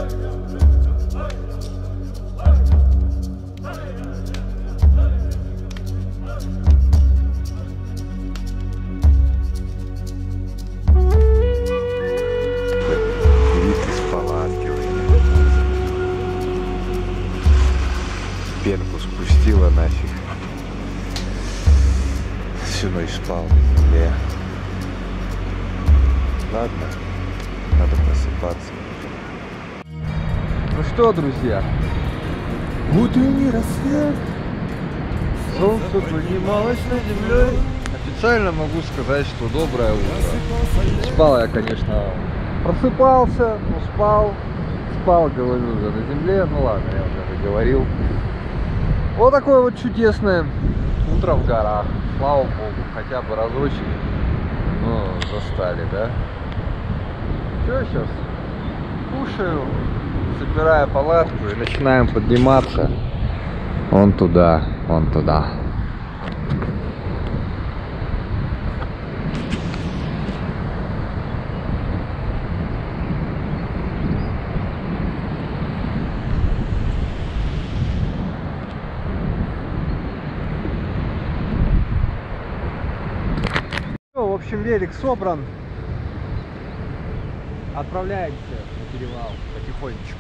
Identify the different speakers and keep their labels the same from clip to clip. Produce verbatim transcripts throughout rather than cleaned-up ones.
Speaker 1: Пенку спустила нафиг. Всю ночь спал на земле. Ладно, надо просыпаться. Ну что, друзья, утренний рассвет, солнце поднималось над землей. Официально могу сказать, что доброе утро. Спал я, конечно, просыпался, но спал. Спал, говорю, уже на земле. Ну ладно, я уже говорил. Вот такое вот чудесное утро в горах. Слава богу, хотя бы разочек. Ну, застали, да? Что сейчас? Кушаю, собираю палатку и начинаем подниматься. Вон туда, вон туда. В общем, велик собран. Отправляемся на перевал потихонечку.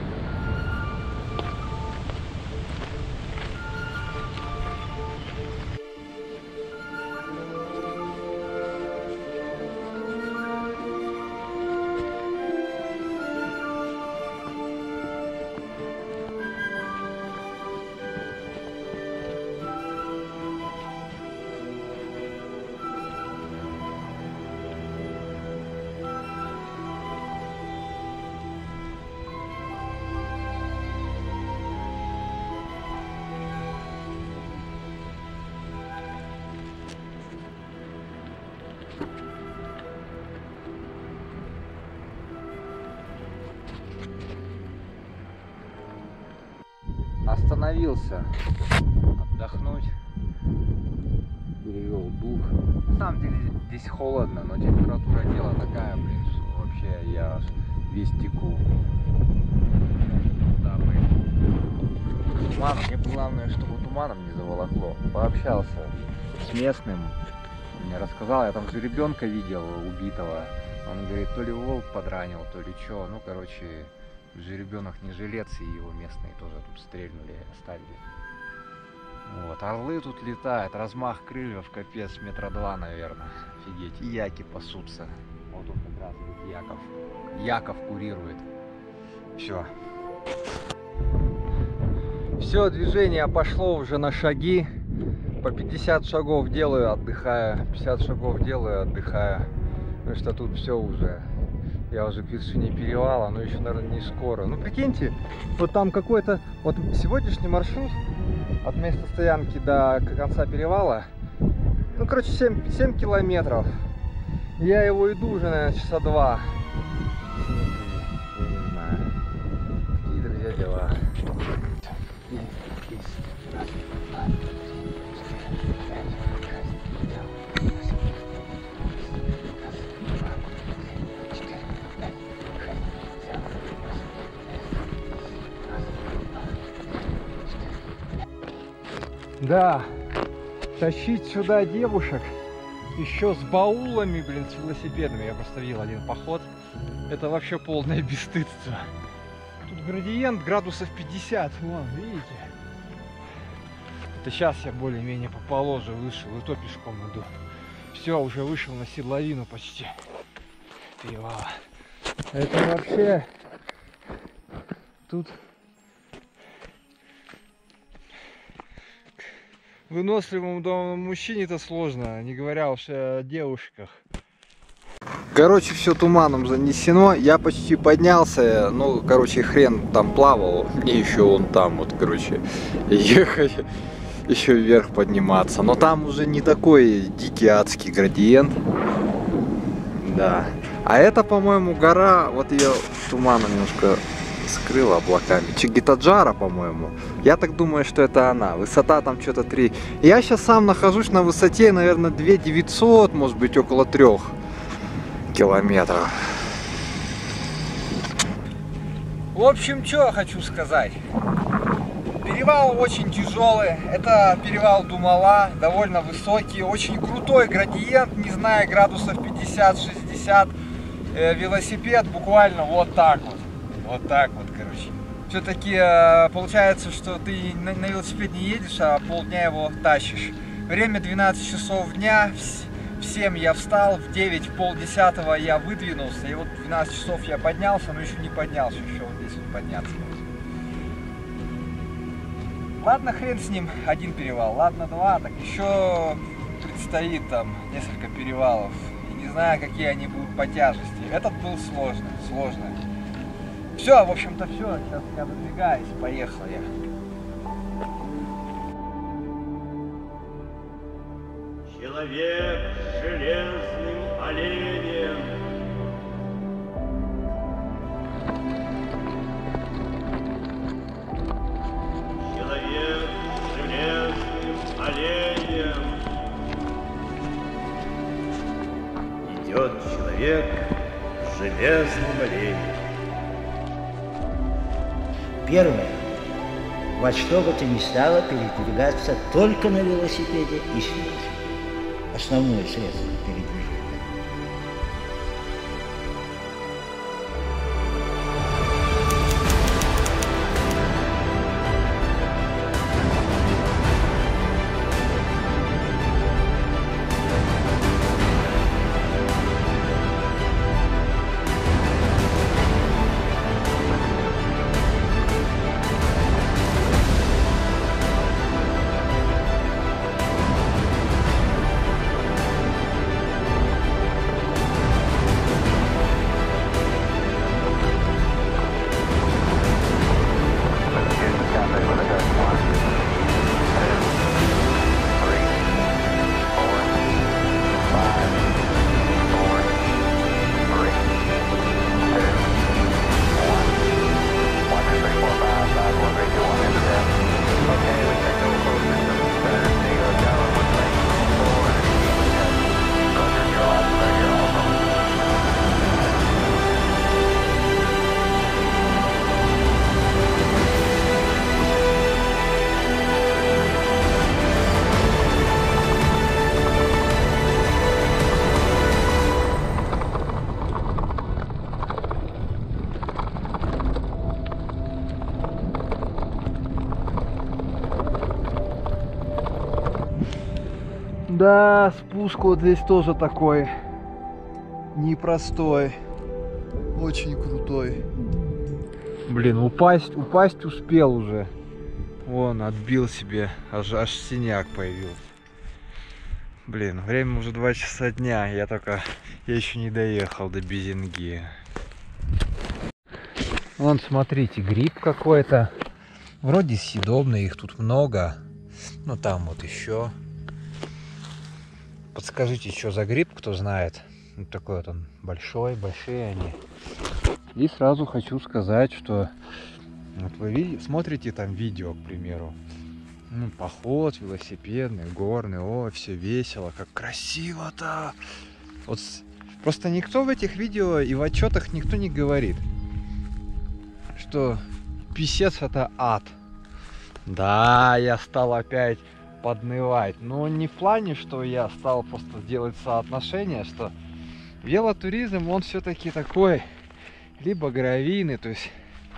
Speaker 1: Остановился отдохнуть, перевел дух. На самом деле здесь холодно, но температура тела такая, блин, что вообще я аж весь теку. Да, блин. Туман, мне главное, чтобы туманом не заволокло. Пообщался с местным, мне рассказал, я там жеребенка видел убитого. Он говорит, то ли волк подранил, то ли что. Ну, короче, жеребенок не жилец, и его местные тоже тут стрельнули и оставили. Вот, орлы тут летают, размах крыльев капец, метра два, наверное. Офигеть, и яки пасутся. Вот тут как раз вот Яков. Яков курирует. Все. Все, движение пошло уже на шаги. По пятьдесят шагов делаю, отдыхаю. пятьдесят шагов делаю, отдыхаю. Потому что тут все уже. Я уже к вершине перевала, но еще, наверное, не скоро. Ну, прикиньте, вот там какой-то... Вот сегодняшний маршрут от места стоянки до конца перевала, ну, короче, семь, семь километров. Я его иду уже, наверное, часа два. Я не знаю. Такие, друзья, дела. Да, тащить сюда девушек еще с баулами, блин, с велосипедами. Я просто видел один поход. Это вообще полное бесстыдство. Тут градиент градусов пятьдесят. Вон, видите? Это сейчас я более-менее по положе вышел, и то пешком иду. Все, уже вышел на седловину почти перевала. Это вообще тут выносливому мужчине-то сложно, не говоря уж о девушках. Короче, все туманом занесено. Я почти поднялся. Ну, короче, хрен там плавал. Мне еще он там, вот, короче, ехать, еще вверх подниматься. Но там уже не такой дикий адский градиент. Да. А это, по-моему, гора, вот ее туманом немножко скрыла облаками. Чагитаджара, по-моему. Я так думаю, что это она. Высота там что-то три. Я сейчас сам нахожусь на высоте, наверное, две тысячи девятьсот, может быть, около трёх километров.
Speaker 2: В общем, что я хочу сказать. Перевал очень тяжелый. Это перевал Думала, довольно высокий, очень крутой градиент, не знаю, градусов пятьдесят-шестьдесят. Э, велосипед буквально вот так вот. Вот так вот, короче. Все-таки э, получается, что ты на, на велосипеде не едешь, а полдня его тащишь. Время двенадцать часов дня. В семь я встал, в девять, в полдесятого я выдвинулся, и вот в двенадцать часов я поднялся, но еще не поднялся, еще вот здесь вот подняться. Ладно, хрен с ним, один перевал, ладно, два, так еще предстоит там несколько перевалов, и не знаю, какие они будут по тяжести. Этот был сложный, сложный. Все, в общем-то, все, сейчас я выдвигаюсь, поехал я.
Speaker 3: Человек с железным оленем. Человек с железным оленем. Идет человек с железным оленем.
Speaker 4: Первое. Во что бы то ни стало передвигаться только на велосипеде и с велосипедом. Основное средство передвижения.
Speaker 1: Да, спуск вот здесь тоже такой непростой, очень крутой. Блин, упасть, упасть успел уже. Вон, отбил себе, аж, аж синяк появился. Блин, время уже два часа дня, я только, я еще не доехал до Безинги. Вон, смотрите, гриб какой-то. Вроде съедобный, их тут много. Ну, там вот еще. Подскажите, что за гриб, кто знает. Вот такой вот он большой, большие они. И сразу хочу сказать, что вот вы видите, смотрите там видео, к примеру. Ну, поход велосипедный, горный, о, все весело, как красиво-то. Вот просто никто в этих видео и в отчетах никто не говорит, что писец это ад. Да, я стал опять поднывать, но не в плане, что я стал просто делать соотношение, что велотуризм, он все-таки такой либо гравийный, то есть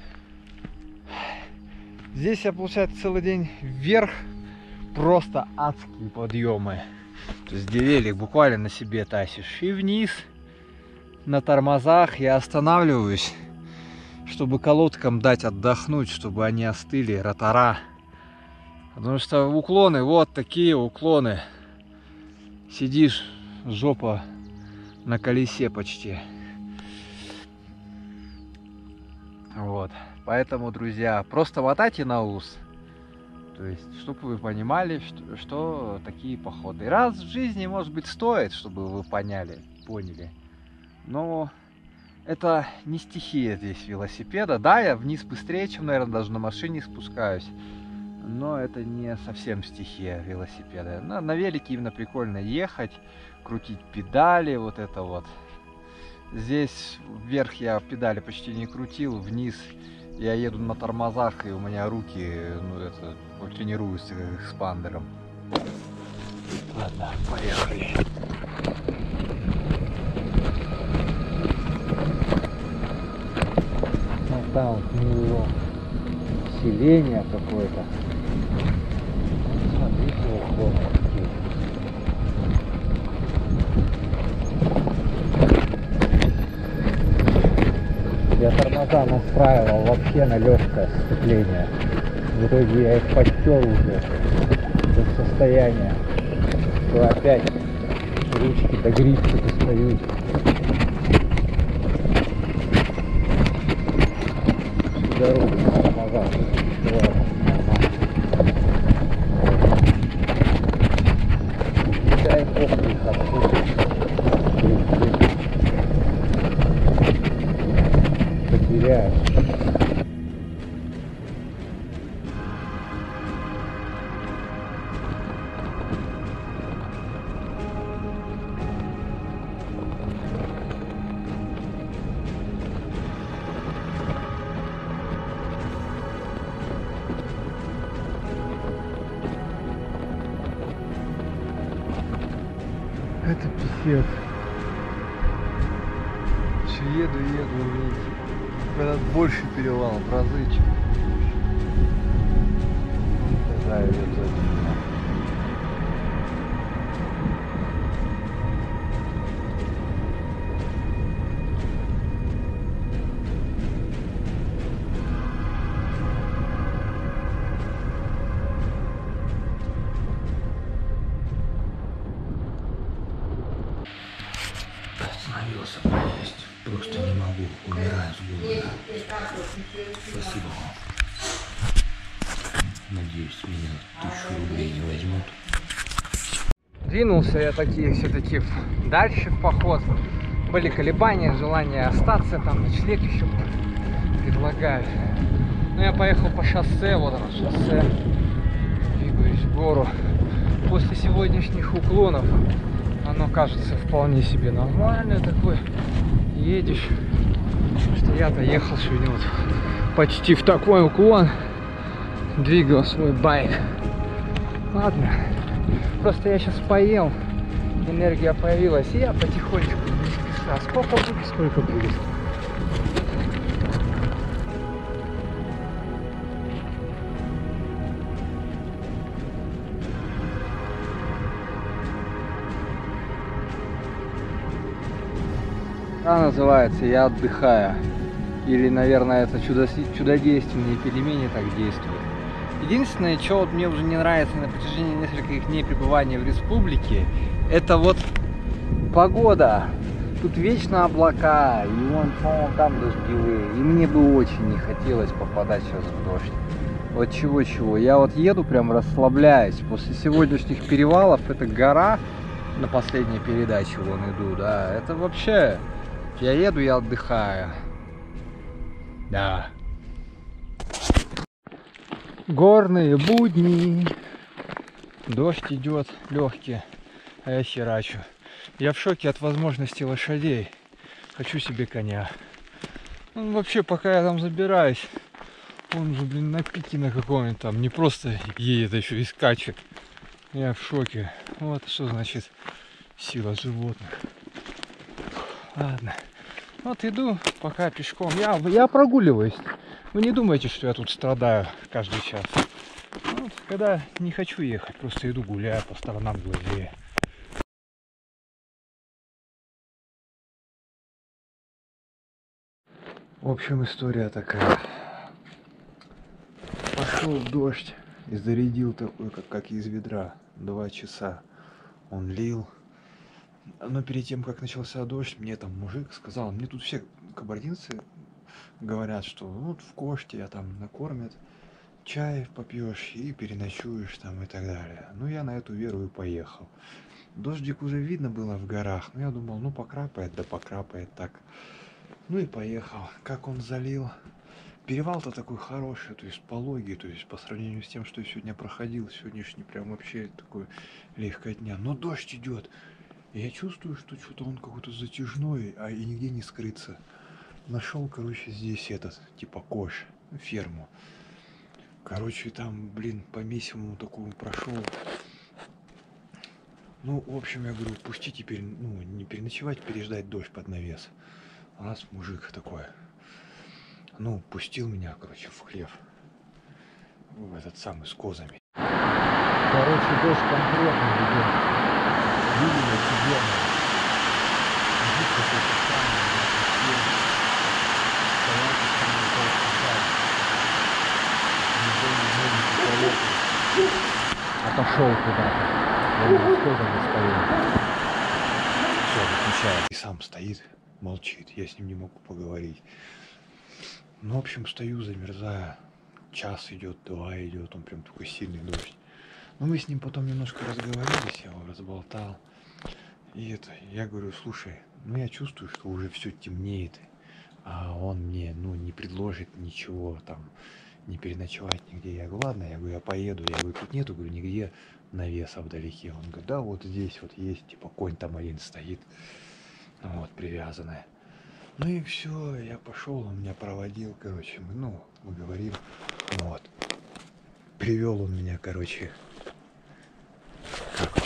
Speaker 1: здесь я, получается, целый день вверх, просто адские подъемы, то есть где велик буквально на себе тащишь, и вниз на тормозах я останавливаюсь, чтобы колодкам дать отдохнуть, чтобы они остыли, ротора. Потому что уклоны, вот такие уклоны. Сидишь, жопа на колесе почти. Вот. Поэтому, друзья, просто мотайте на ус. То есть, чтобы вы понимали, что, что такие походы. Раз в жизни, может быть, стоит, чтобы вы поняли, поняли. Но это не стихия здесь велосипеда. Да, я вниз быстрее, чем, наверное, даже на машине спускаюсь. Но это не совсем стихия велосипеда. На, на велике именно прикольно ехать, крутить педали, вот это вот. Здесь вверх я педали почти не крутил, вниз Я еду на тормозах, и у меня руки, ну это, вот тренируюсь с экспандером. Ладно, поехали. Вот там вот у него селение какое-то. Смотрите, вот какие. Я тормоза настраивал вообще на легкое сцепление. В итоге я их подтер уже до состояния, что опять ручки до грифа достают. Всю дорогу на тормозах. Дай бог их отпустить. Потеряешь. Это писец. Все еду, еду, видите. Когда больше перевал, в разы чем. Тогда идет за ним.
Speaker 5: Остановился поесть. Просто не могу. Умираю с голода. Спасибо вам. Надеюсь, меня тысячу рублей не возьмут.
Speaker 2: Двинулся я таки все-таки дальше в поход. Были колебания, желание остаться, там ночлег еще предлагают. Но я поехал по шоссе, вот оно шоссе. Двигаюсь в гору. После сегодняшних уклонов оно кажется вполне себе нормально такой. Едешь. Потому что я-то ехал сегодня вот почти в такой уклон. Двигал свой байк. Ладно. Просто я сейчас поел. Энергия появилась. И я потихонечку не спеша. Сколько будет, сколько будет.
Speaker 1: Она называется «Я отдыхаю». Или, наверное, это чудо чудодейственные пельмени так действуют. Единственное, что вот мне уже не нравится на протяжении нескольких дней пребывания в республике, это вот погода. Тут вечно облака, и вон, по-моему, там дождевые. И мне бы очень не хотелось попадать сейчас в дождь. Вот чего-чего. Я вот еду, прям расслабляюсь. После сегодняшних перевалов, это гора, на последней передаче вон иду, да, это вообще... Я еду, я отдыхаю. Да. Горные будни. Дождь идет легкий, а я херачу. Я в шоке от возможности лошадей. Хочу себе коня. Ну, вообще, пока я там забираюсь, он же, блин, на пике на каком-нибудь там, не просто едет, а еще и скачет. Я в шоке. Вот что значит сила животных. Ладно. Вот иду пока пешком. Я, я прогуливаюсь. Вы не думайте, что я тут страдаю каждый час. Вот, когда не хочу ехать, просто иду гуляю по сторонам глазею. В общем, история такая. Пошел дождь и зарядил такой, как, как из ведра. Два часа он лил. Но перед тем, как начался дождь, мне там мужик сказал, мне тут все кабардинцы говорят, что вот в Коште я там накормят, чай попьешь и переночуешь там и так далее. Ну, я на эту веру и поехал. Дождик уже видно было в горах, но я думал, ну, покрапает, да покрапает так. Ну и поехал. Как он залил. Перевал-то такой хороший, то есть пологий, то есть по сравнению с тем, что я сегодня проходил, сегодняшний прям вообще такой легкотня. Но дождь идет. И я чувствую, что что-то он какой-то затяжной, а и нигде не скрыться.
Speaker 6: нашел, короче, здесь этот, типа кош, ферму. Короче, там, блин, по месивому такому прошел. Ну, в общем, я говорю, пусти теперь, ну, не переночевать, переждать дождь под навес. Раз мужик такой. Ну, пустил меня, короче, в хлев. В этот самый, с козами.
Speaker 1: Короче, дождь конкретно идет. Видели, офигенно. Мужик какой-то странный, красивый. Стоят и самые толстые. Отошел куда-то. Он с козами стоит.
Speaker 6: Все, выключает. И сам стоит, молчит. Я с ним не могу поговорить. Ну, в общем, стою, замерзаю. Час идет, два идет. Он прям такой сильный дождь. Ну, мы с ним потом немножко разговорились, я его разболтал. И это, я говорю, слушай, ну я чувствую, что уже все темнеет. А он мне, ну, не предложит ничего там, не переночевать нигде. Я говорю, ладно, я говорю, я поеду. Я говорю, тут нету, говорю, нигде навеса вдалеке. Он говорит, да, вот здесь вот есть, типа, конь там один стоит, вот, привязанная. Ну и все, я пошел, он меня проводил, короче, мы, ну, мы говорим, вот. Привел он меня, короче, как?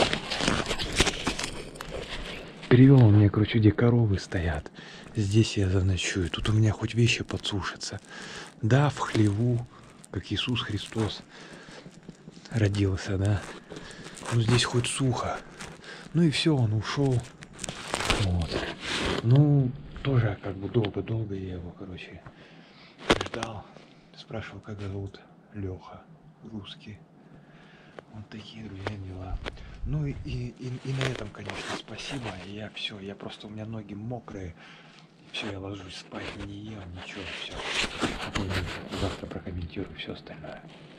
Speaker 6: Привел он меня, короче, где коровы стоят. Здесь я заночую, тут у меня хоть вещи подсушатся. Да, в хлеву, как Иисус Христос родился, да. Ну здесь хоть сухо. Ну и все, он ушел. Вот. Ну, тоже как бы долго-долго я его, короче, ждал. Спрашивал, как зовут. Леха, русский. Вот такие, друзья, дела. Ну и, и, и, и на этом, конечно, спасибо. Я все, я просто, у меня ноги мокрые. Все, я ложусь спать, не ем, ничего, все. Завтра прокомментирую все остальное.